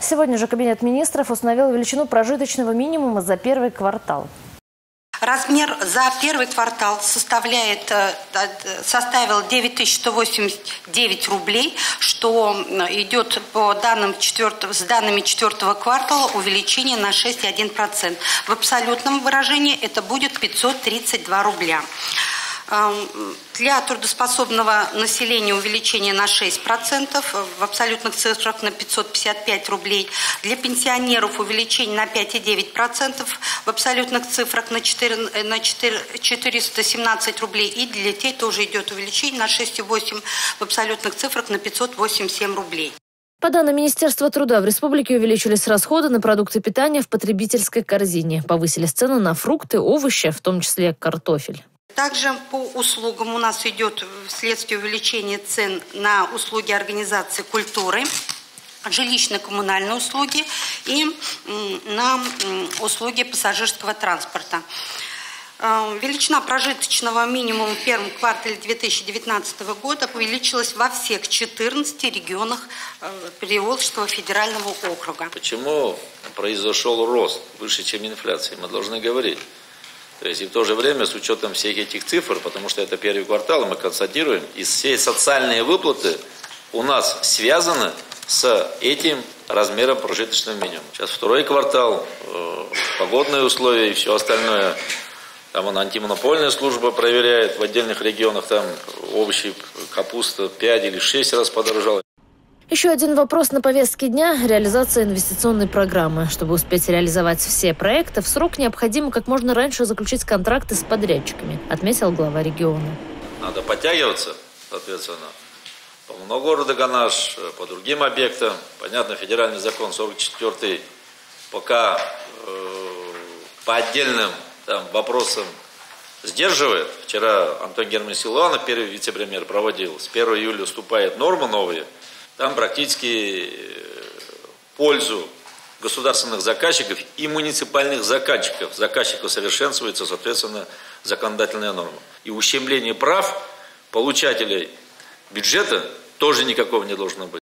Сегодня же Кабинет министров установил величину прожиточного минимума за первый квартал. Размер за первый квартал составил 9189 рублей, что идет с данными четвертого квартала увеличение на 6,1%. В абсолютном выражении это будет 532 рубля. Для трудоспособного населения увеличение на 6%, в абсолютных цифрах на 555 рублей. Для пенсионеров увеличение на 5,9%, в абсолютных цифрах на 417 рублей. И для детей тоже идет увеличение на 6,8%, в абсолютных цифрах на 587 рублей. По данным Министерства труда, в республике увеличились расходы на продукты питания в потребительской корзине. Повысились цены на фрукты, овощи, в том числе картофель. Также по услугам у нас идет вследствие увеличения цен на услуги организации культуры, жилищно-коммунальные услуги и на услуги пассажирского транспорта. Величина прожиточного минимума в первом квартале 2019 года увеличилась во всех 14 регионах Приволжского федерального округа. Почему произошел рост выше, чем инфляция? Мы должны говорить. То есть и в то же время с учетом всех этих цифр, потому что это первый квартал, мы констатируем, и все социальные выплаты у нас связаны с этим размером прожиточного минимума. Сейчас второй квартал, погодные условия и все остальное. Там антимонопольная служба проверяет, в отдельных регионах там овощи, капуста 5 или 6 раз подорожала. Еще один вопрос на повестке дня – реализация инвестиционной программы. Чтобы успеть реализовать все проекты, в срок необходимо как можно раньше заключить контракты с подрядчиками, отметил глава региона. Надо подтягиваться, соответственно, по Моногородо-Ганаш, по другим объектам. Понятно, федеральный закон 44-й пока по отдельным вопросам сдерживает. Вчера Антон Германович Силуанов, первый вице-премьер, проводил. С 1 июля вступают нормы новые. Там практически в пользу государственных заказчиков и муниципальных заказчиков совершенствуется, соответственно, законодательная норма. И ущемление прав получателей бюджета тоже никакого не должно быть.